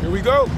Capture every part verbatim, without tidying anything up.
Here we go.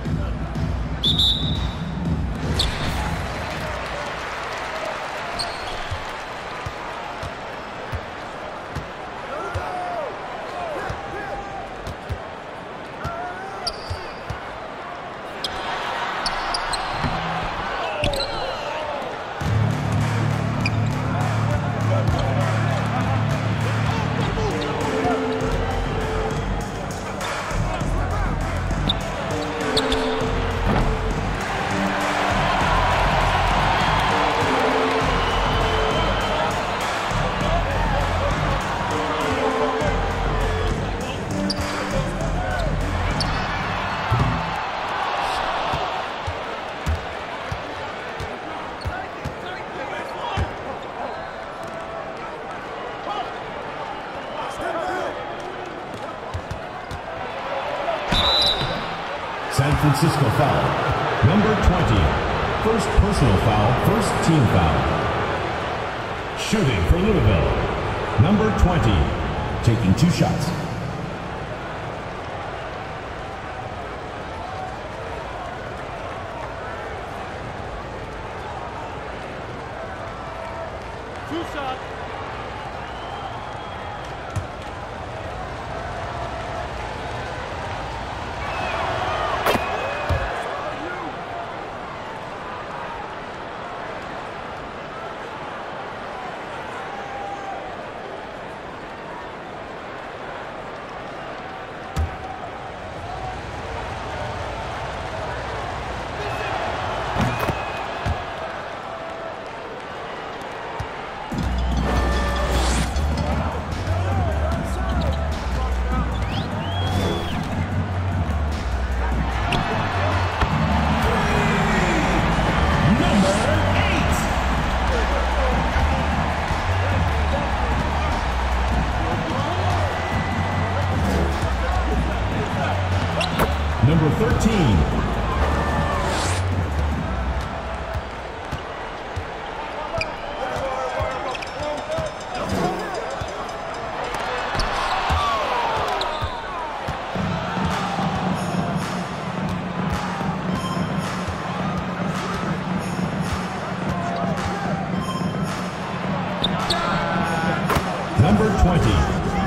San Francisco foul. Number twenty. First personal foul, first team foul. Shooting for Louisville. Number twenty. Taking two shots. Two shots. Number thirteen. Number twenty.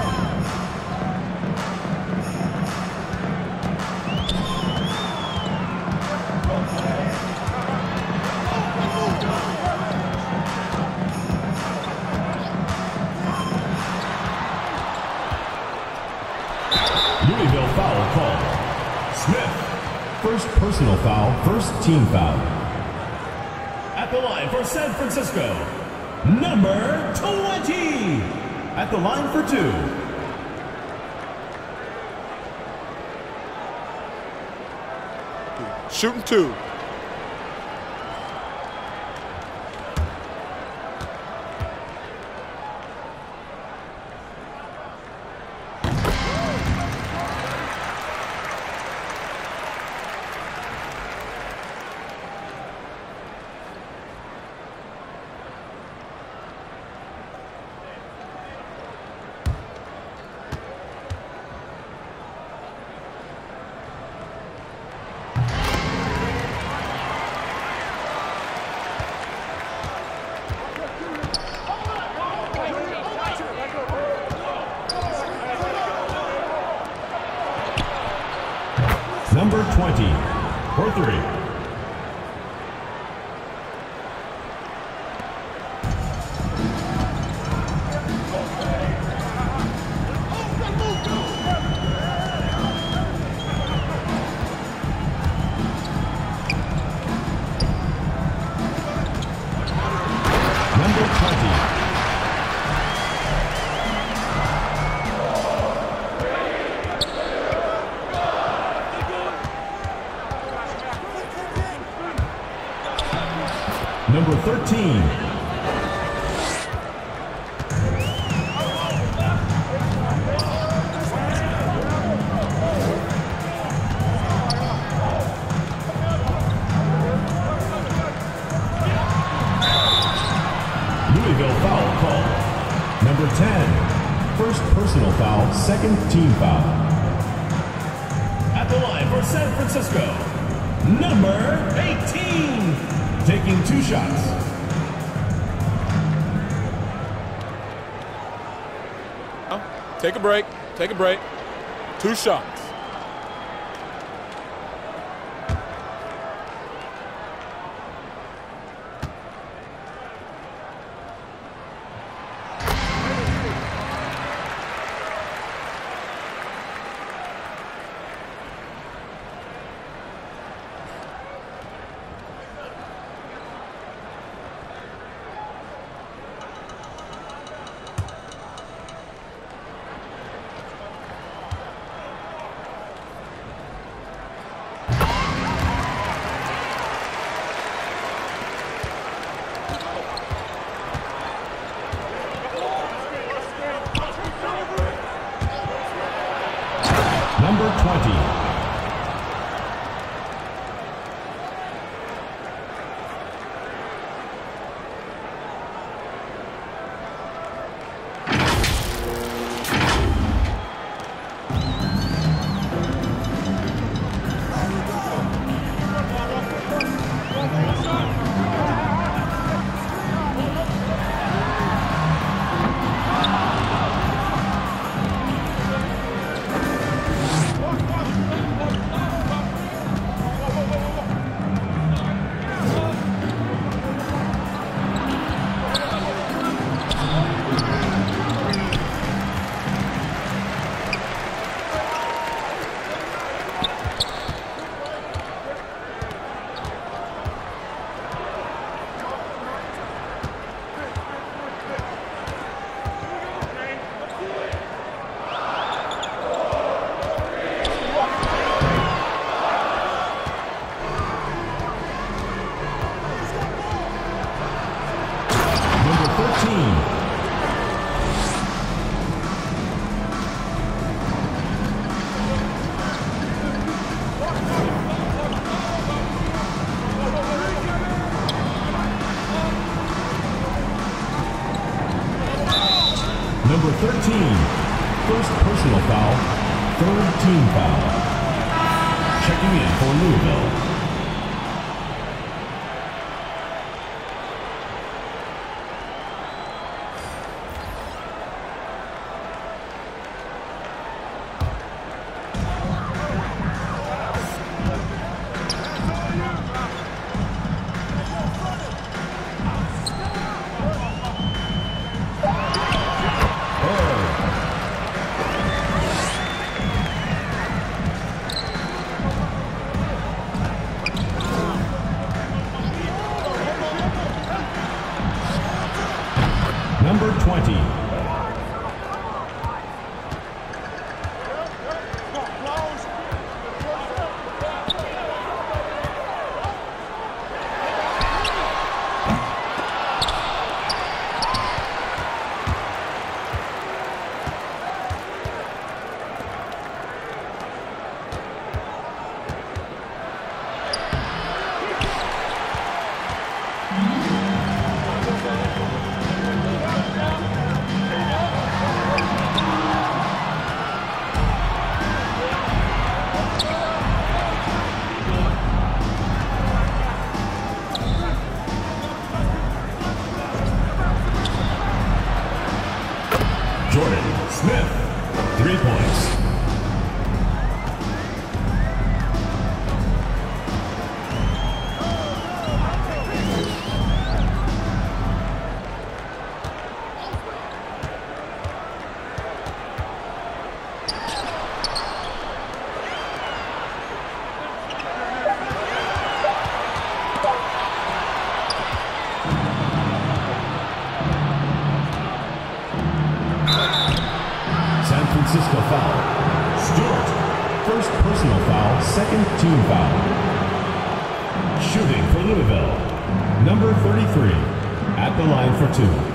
Louisville foul called. Smith. First personal foul, first team foul. At the line for San Francisco, number twenty. At the line for two. Shooting two. Number twenty, for three. Number twenty. Number thirteen. Louisville foul call. Number ten. First personal foul, second team foul. At the line for for San Francisco, number eighteen, taking two shots. Take a break. Take a break. Two shots. Number twenty. Number thirteen, first personal foul, third team foul. Checking in for Louisville. Number twenty. Smith, three points. Francisco foul. Stewart, first personal foul, second team foul. Shooting for Louisville, number thirty-three, at the line for two.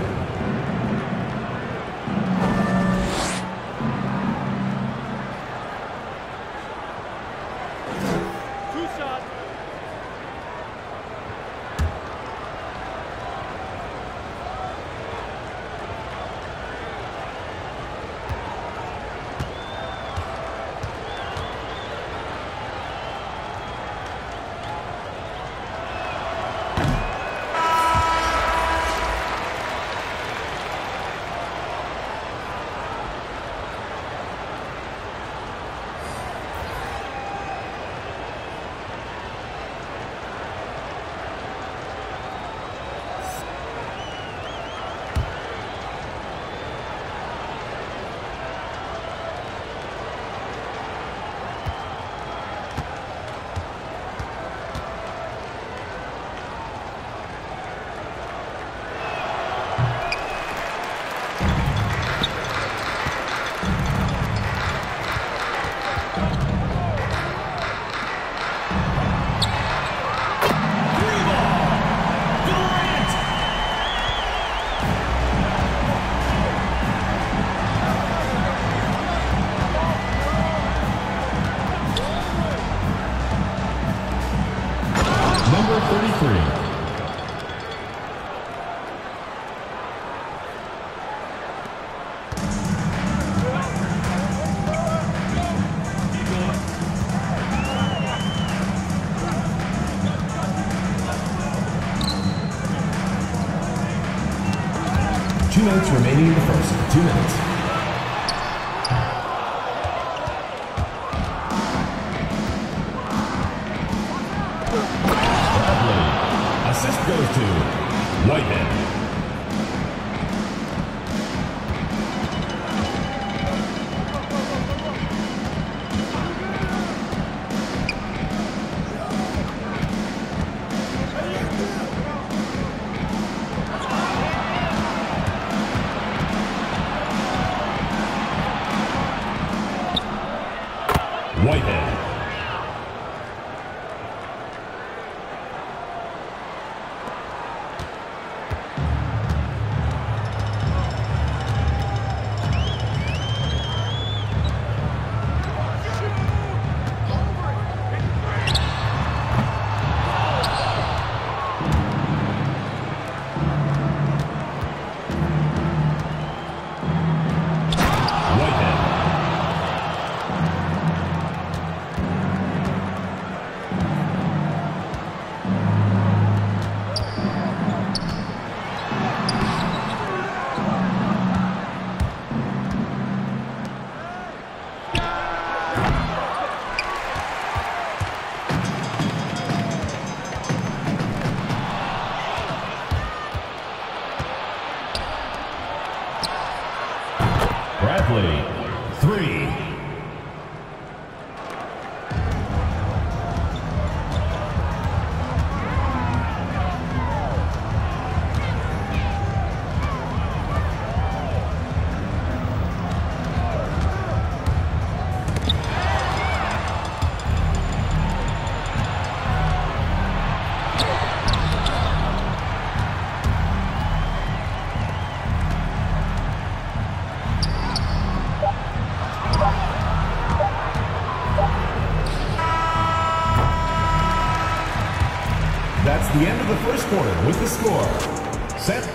twenty-three. Two minutes remaining in the first. Two minutes. Bradley. Assist goes to Whitehead. Whitehead. Bradley, three. That's the end of the first quarter with the score. Set.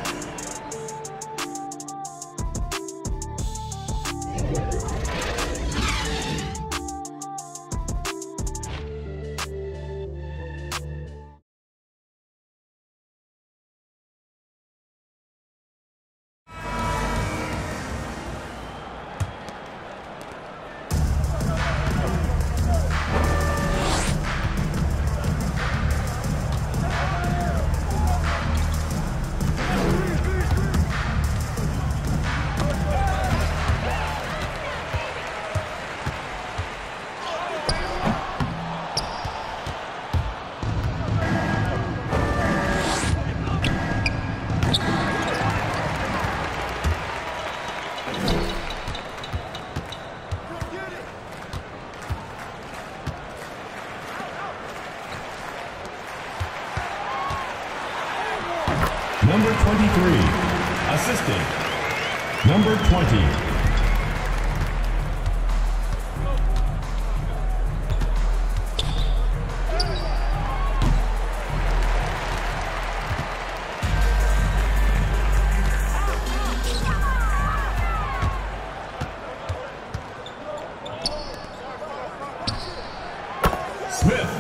Number twenty-three, assistant. Number twenty. Smith.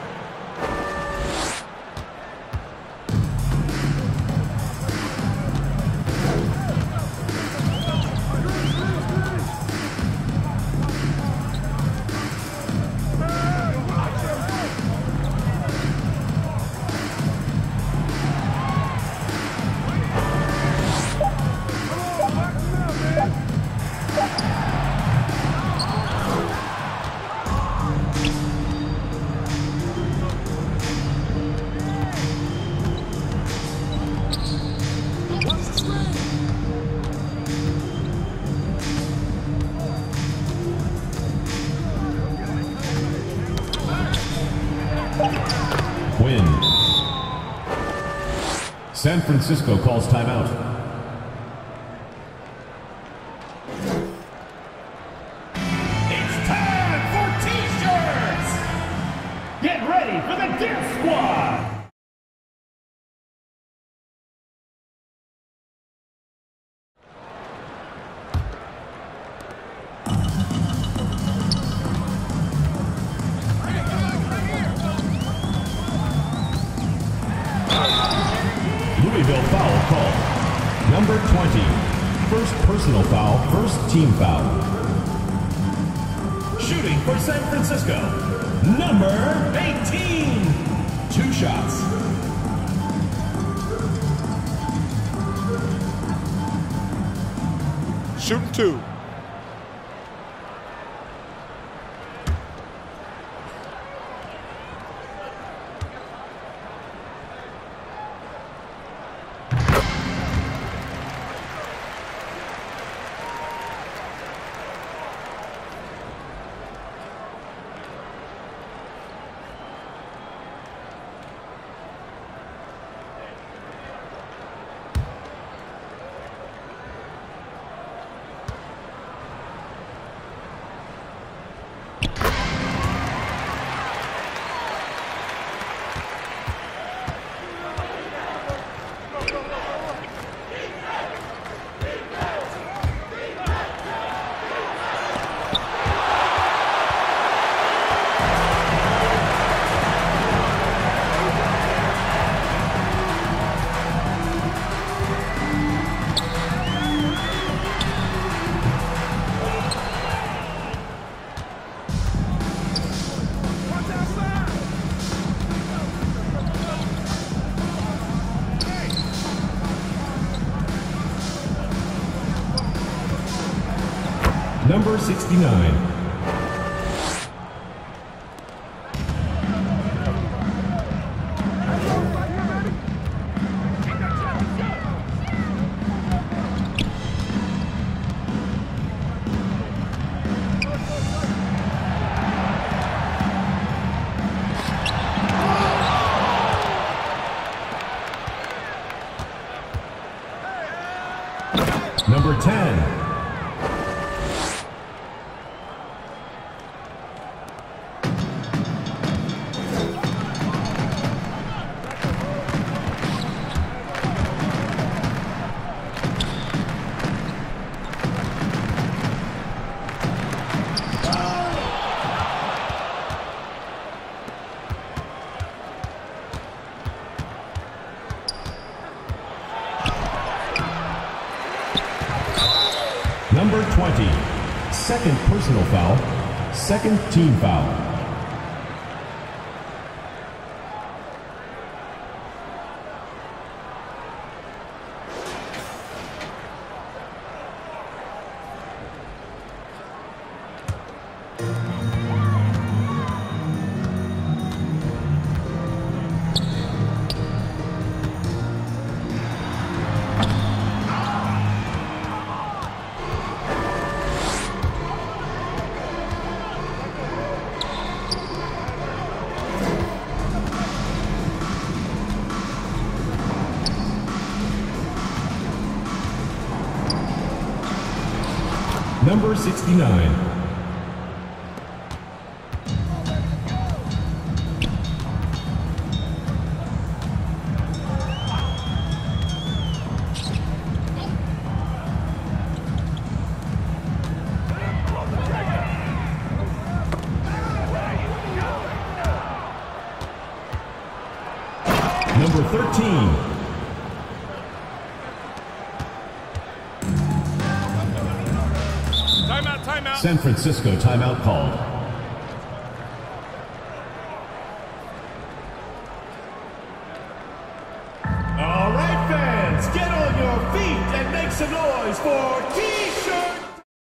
Win. San Francisco calls timeout. Louisville foul called. Number twenty, first personal foul, first team foul. Shooting for San Francisco, number eighteen, two shots. Shooting two. Number sixty-nine. Number ten. Number twenty, second personal foul, second team foul. Number sixty-nine. Number thirteen. Timeout, timeout. San Francisco timeout called. All right, fans, get on your feet and make some noise for T-shirt.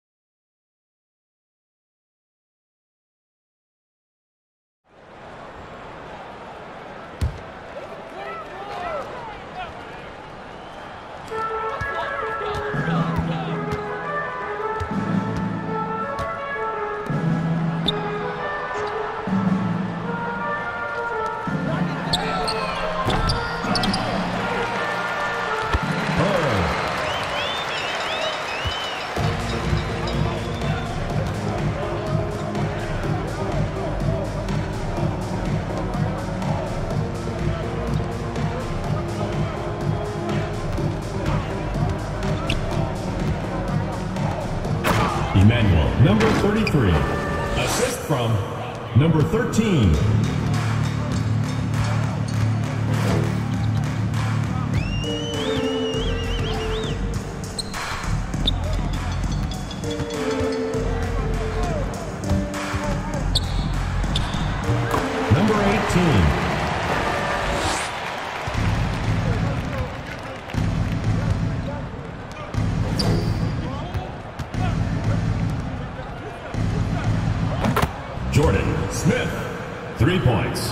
Emmanuel, number thirty-three. Assist from number thirteen. fifteen. Jordan Smith, three points.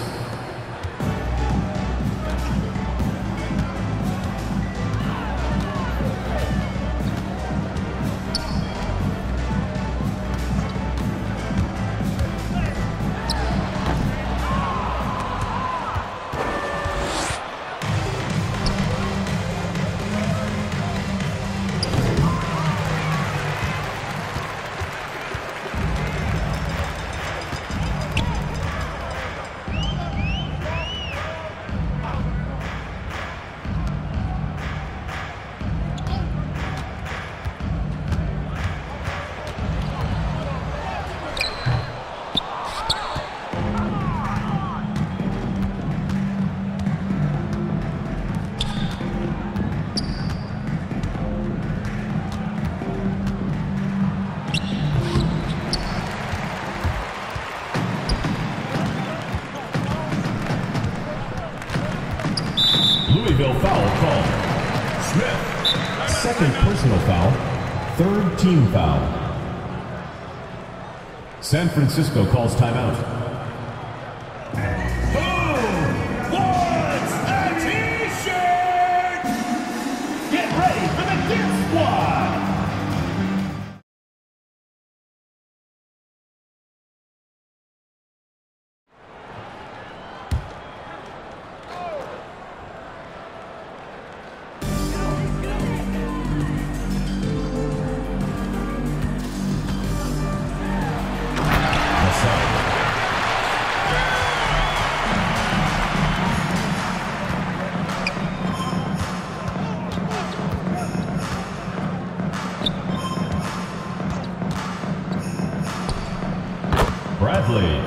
Louisville foul called. Smith. Second personal foul. Third team foul. San Francisco calls timeout. Who wants a t-shirt? Get ready for the gift squad. Bradley.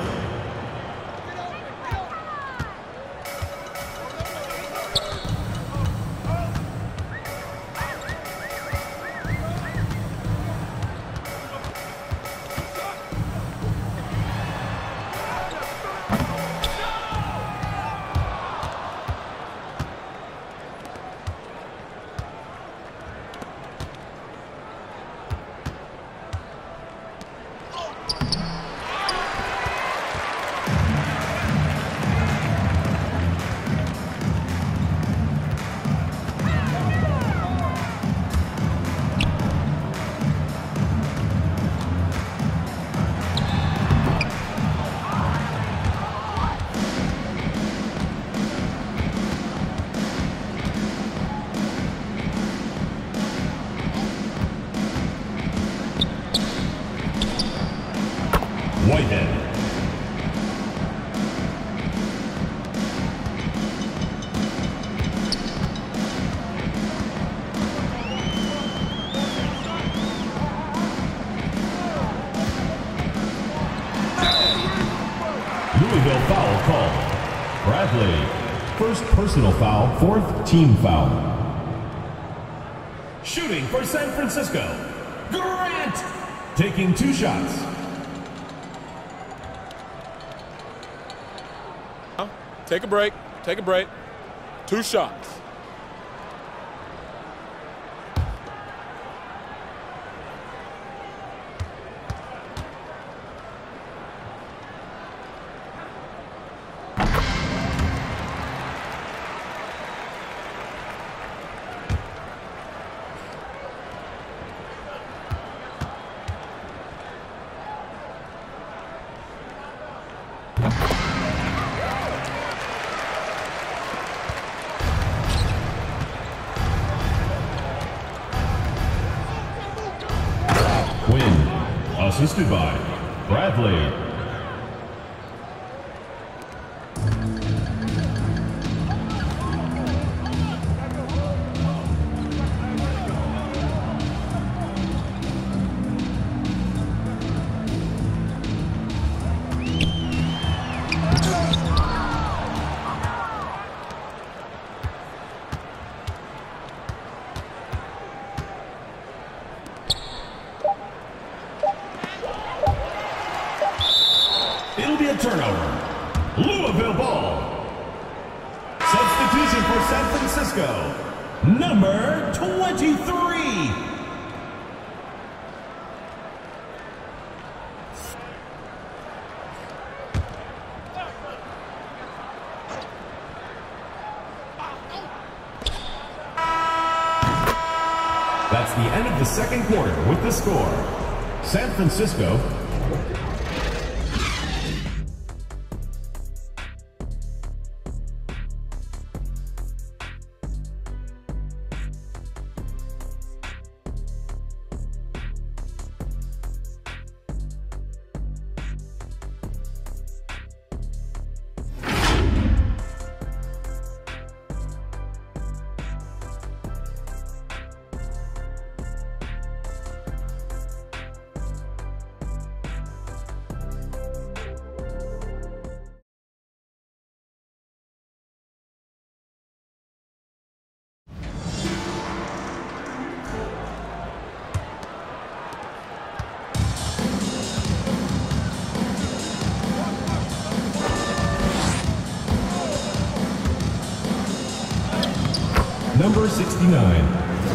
Whitehead. Louisville foul called. Bradley. First personal foul, fourth team foul. Shooting for San Francisco. Grant. Taking two shots. Take a break. Take a break. Two shots. Assisted by Bradley. Louisville ball. Substitution for San Francisco, number twenty-three. That's the end of the second quarter with the score. San Francisco number sixty-nine.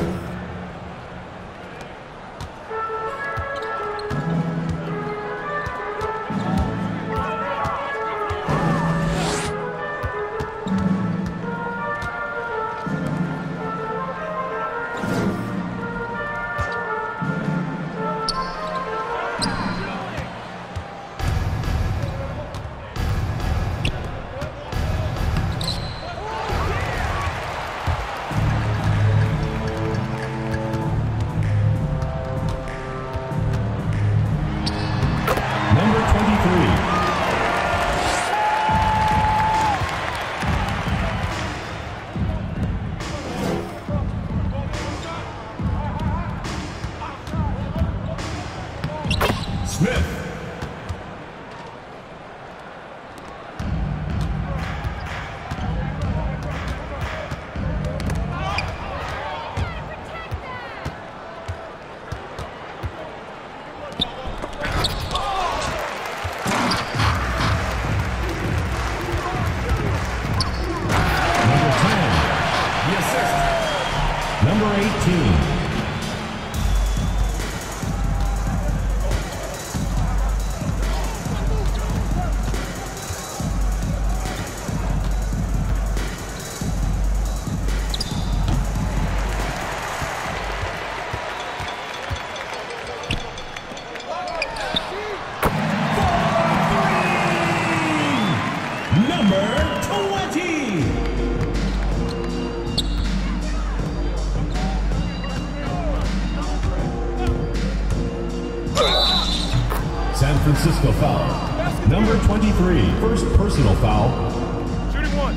Smith. Number ten, the assist. Number eighteen. San Francisco foul. Number twenty-three, first personal foul. Shooting one.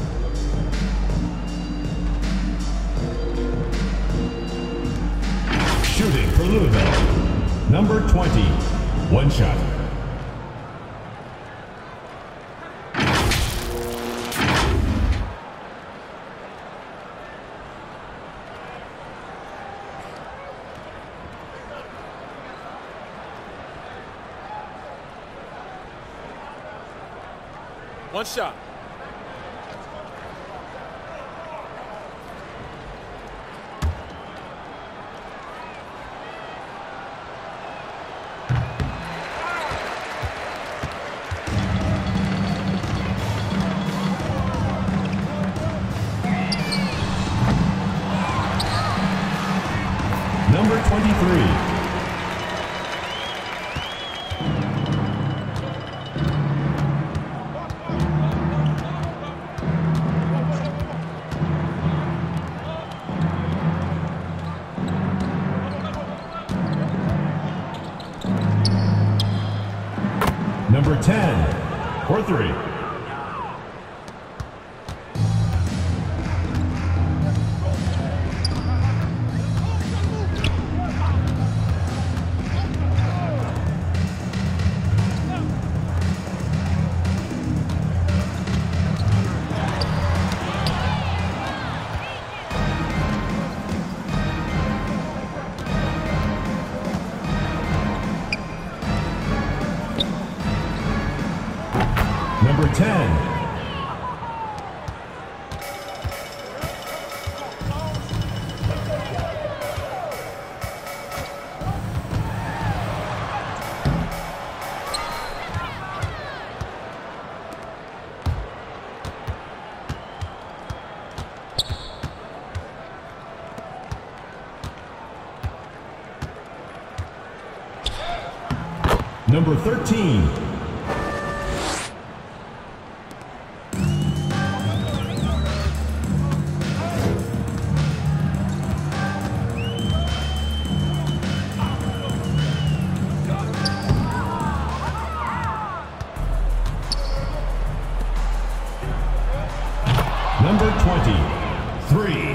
Shooting for Louisville. Number twenty, one shot. One shot. Number twenty-three. Number ten, for three. Number ten. Number thirteen. Number twenty-three.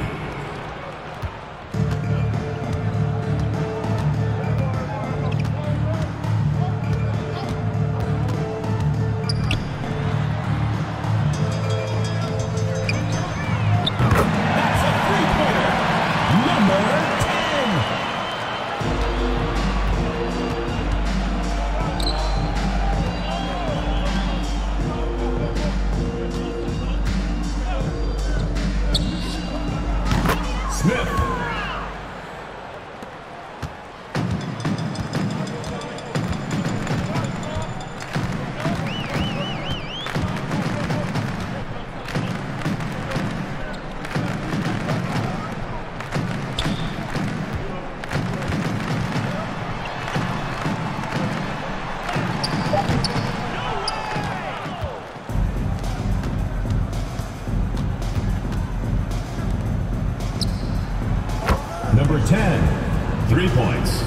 Number ten, three points.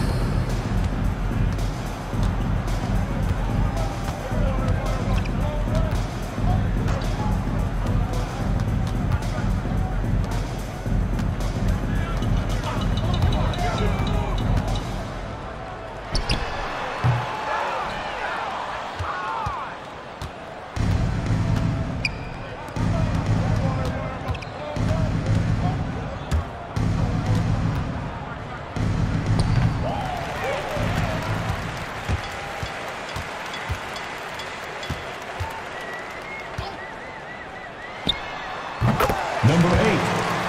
Number eight.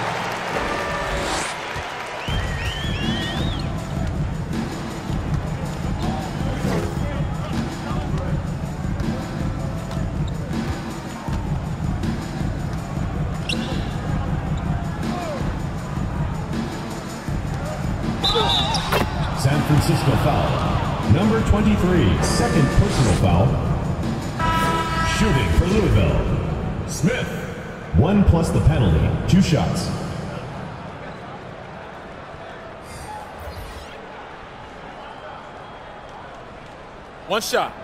San Francisco foul. Number twenty-three, second personal foul. Shooting for Louisville. Smith. One plus the penalty, two shots. One shot.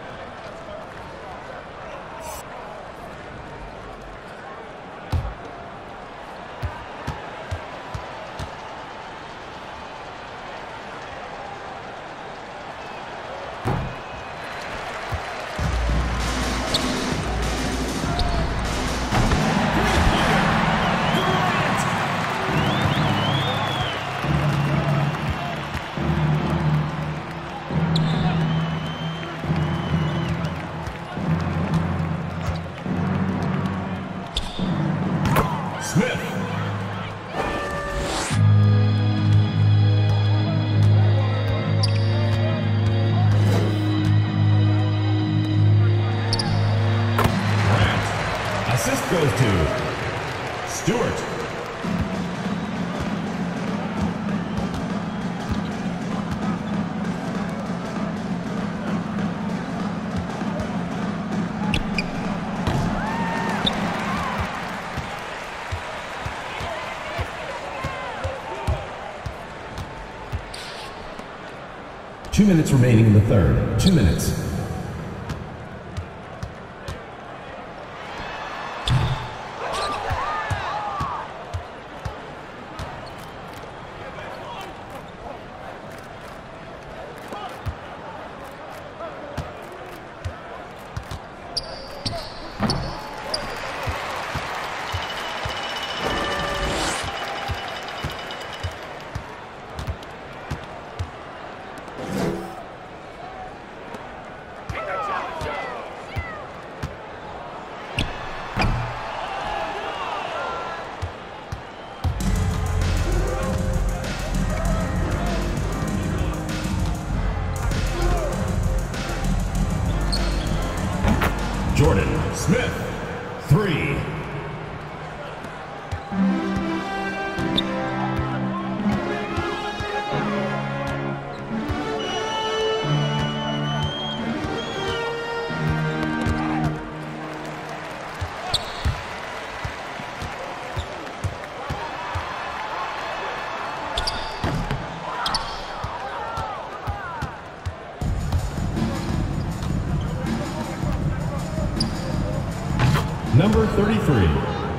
Smith. Grant. Assist goes to Stewart. Two minutes remaining in the third. Two minutes. Smith, three. Number thirty-three.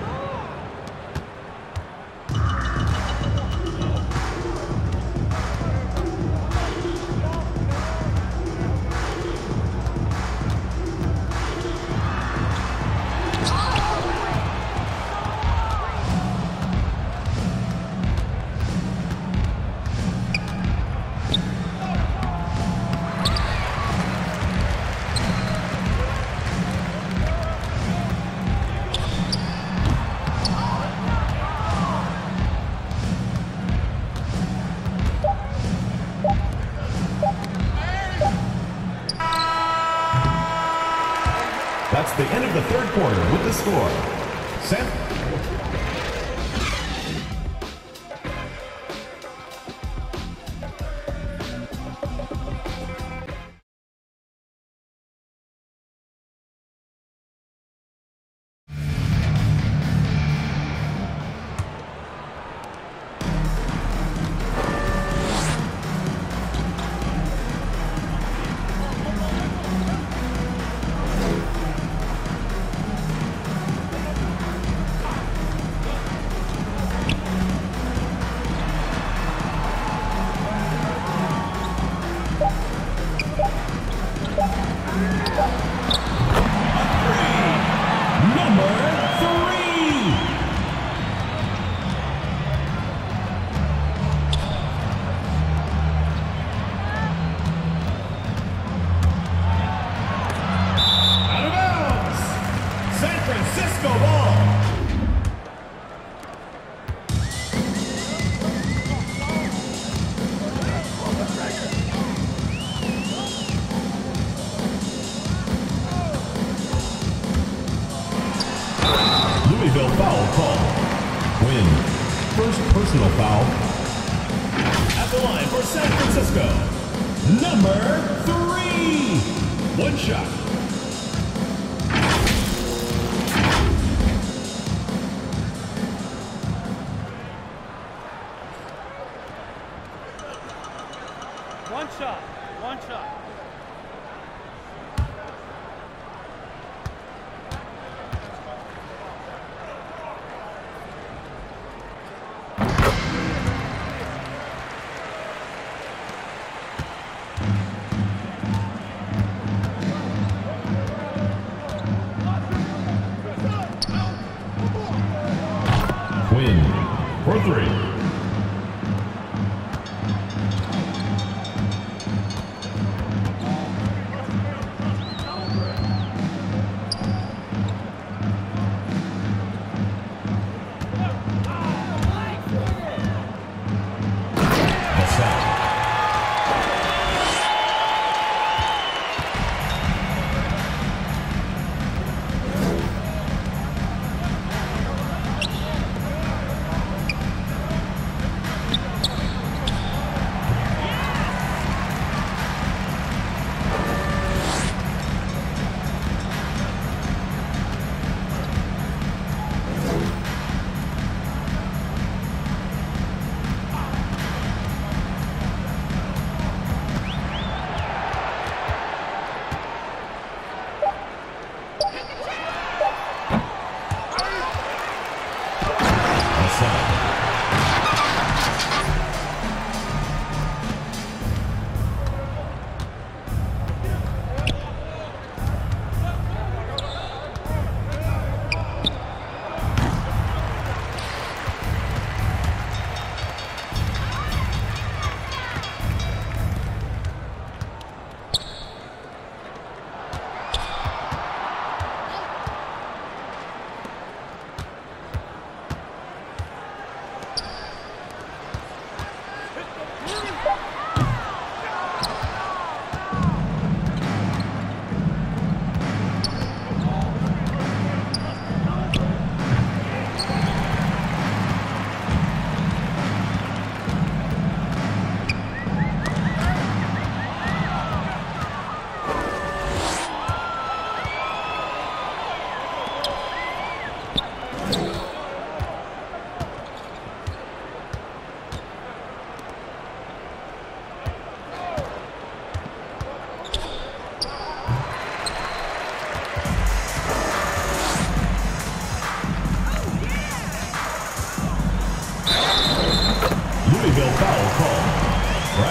That's the end of the third quarter with the score. Set. Louisville foul call. Win. First personal foul. At the line for San Francisco, number three. One shot. One shot. One shot. Win. For three.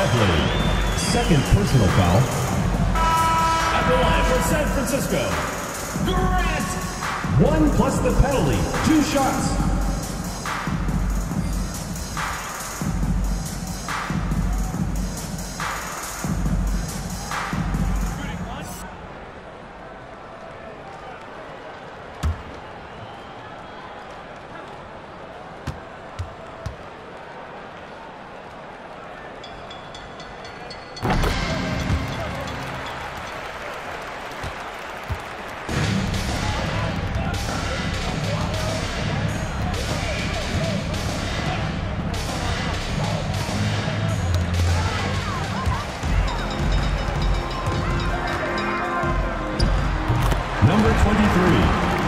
Bradley. Second personal foul. At the line for San Francisco, Grant. One plus the penalty. Two shots. Number twenty-three.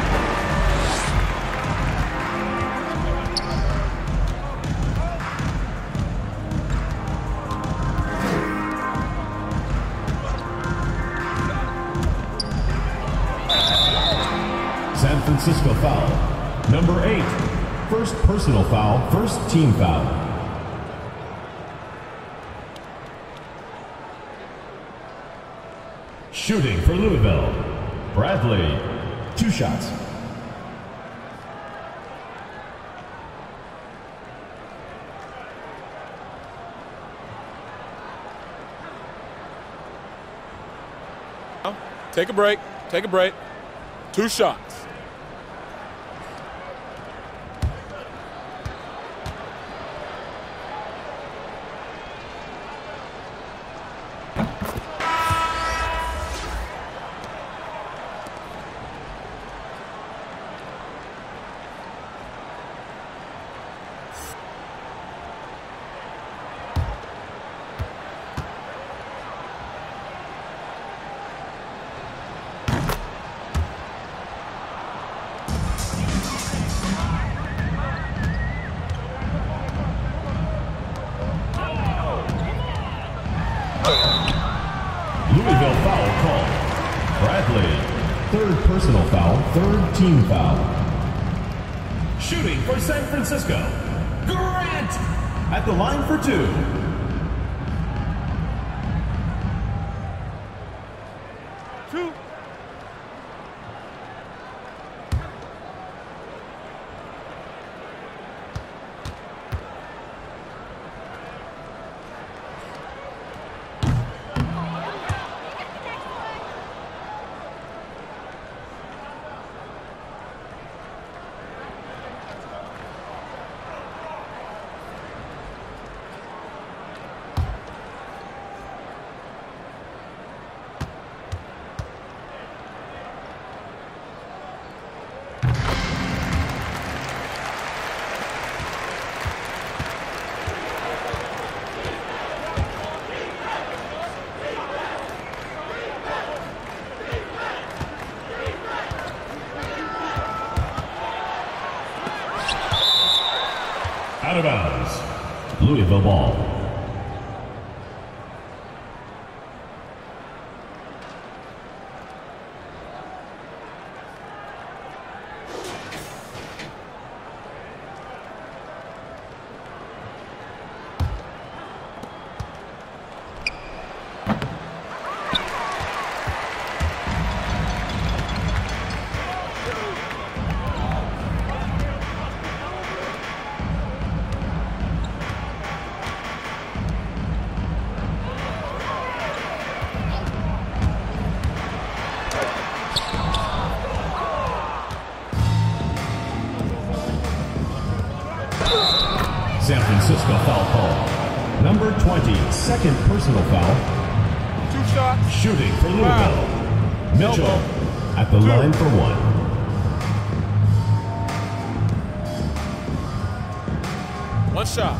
San Francisco foul. Number eight. First personal foul, first team foul. Shooting for Louisville, Bradley. Two shots. Take a break. Take a break. Two shots. Louisville foul call. Bradley. Third personal foul, third team foul. Shooting for San Francisco, Grant. At the line for two. Two. Out of bounds. Louisville ball. San Francisco foul call. Number twenty, second personal foul. Two shots. Shooting for Louisville. Wow. Mitchell Elbow. at the Two. line for one. One shot.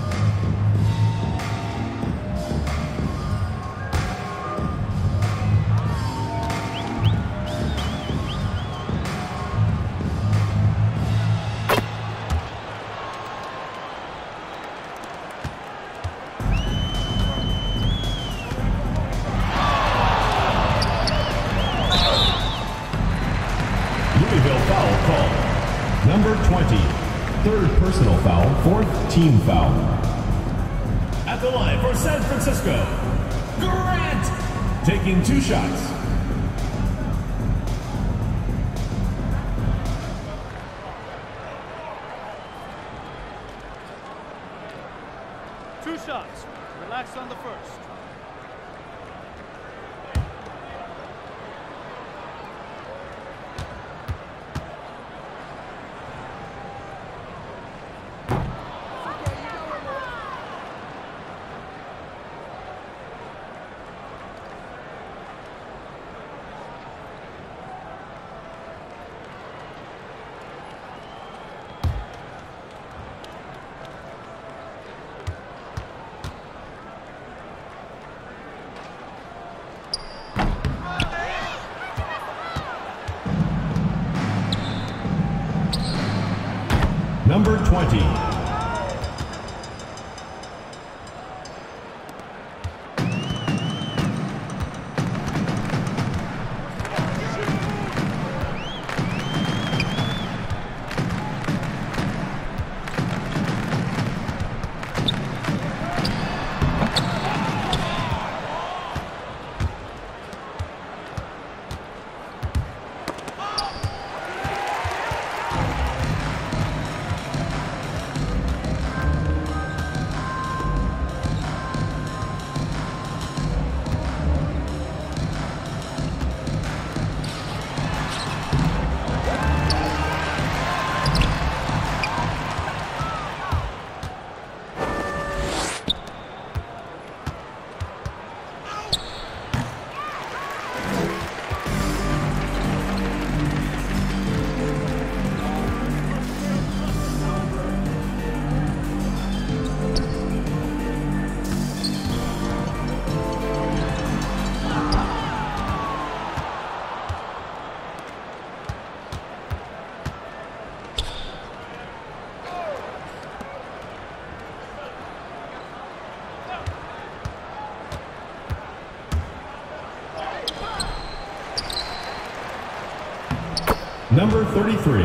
Number twenty, third personal foul, fourth team foul. At At the line for San Francisco, Grant, taking two shots. Two shots. Relax on the first. Number twenty. Number thirty-three.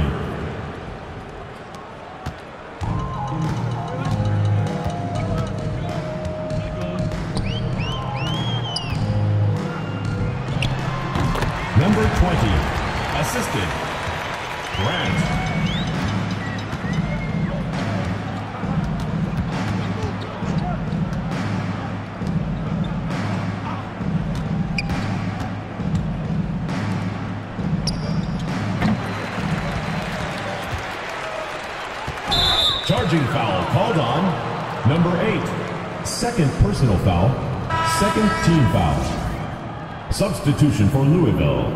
Number twenty, assisted, Grant. Charging foul called on number eight. Second personal foul, second team foul. Substitution for Louisville.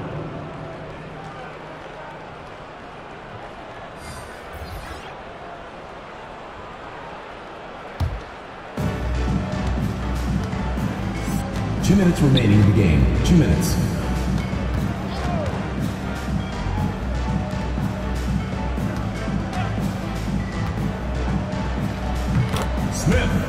Two minutes remaining in the game. Two minutes. Smith.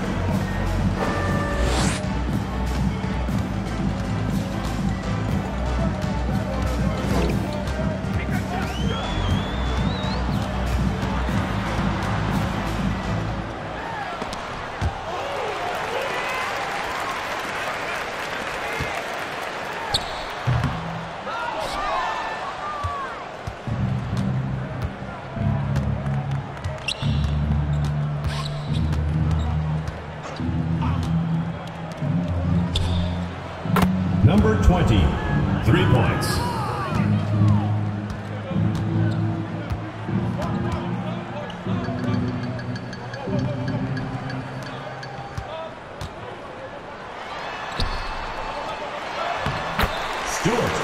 Number twenty, three points. Stewart.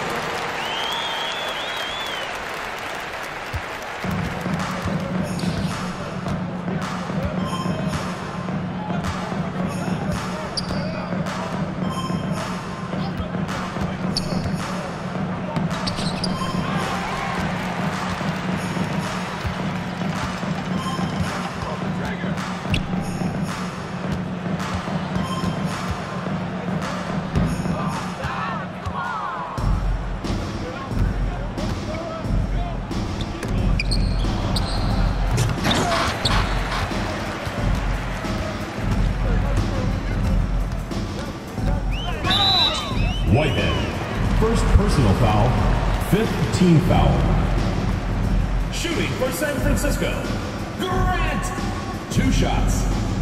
Fifth team foul. Shooting for San Francisco, Grant. Two shots.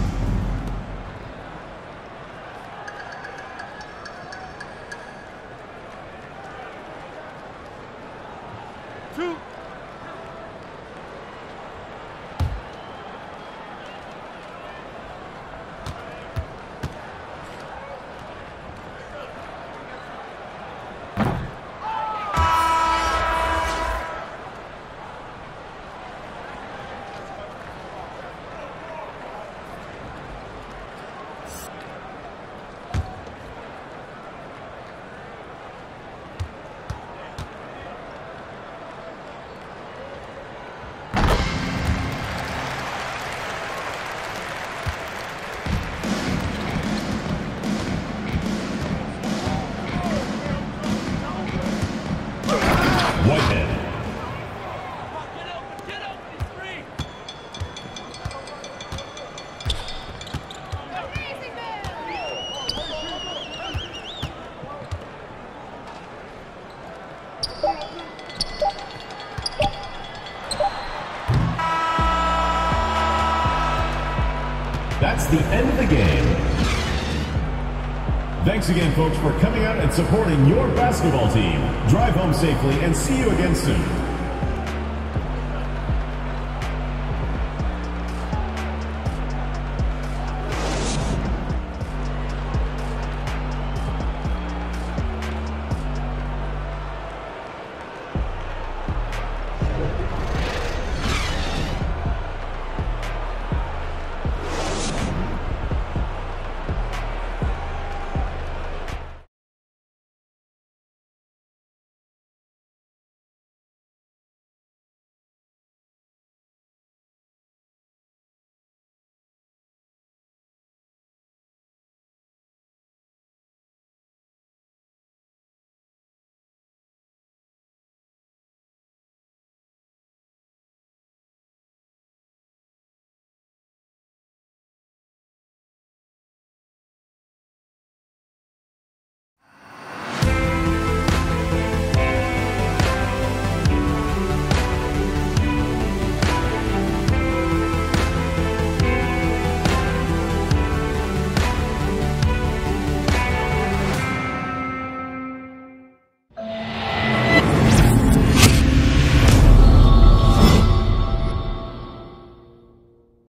Two. Whitehead. Get open, get open, it's free. That's the end of the game. Thanks again, folks, for coming out and supporting your basketball team. Drive home safely and see you again soon.